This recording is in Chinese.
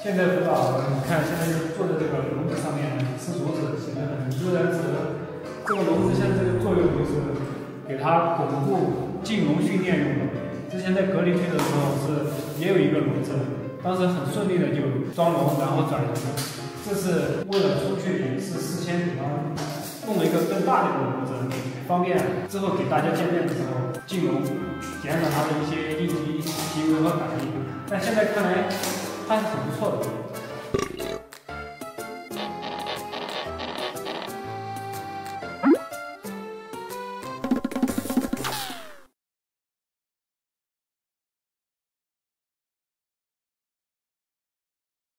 现在辅导，你看现在就坐在这个笼子上面吃竹子，显得很悠然自得。这个笼子现在这个作用就是给它巩固进笼训练用的。之前在隔离区的时候也有一个笼子，当时很顺利的就装笼，然后转移了。这是为了出去也是事先给它弄了一个更大的一个笼子，方便之后给大家见面的时候进笼，减少它的一些应激行为和反应。但现在看来还是很不错的。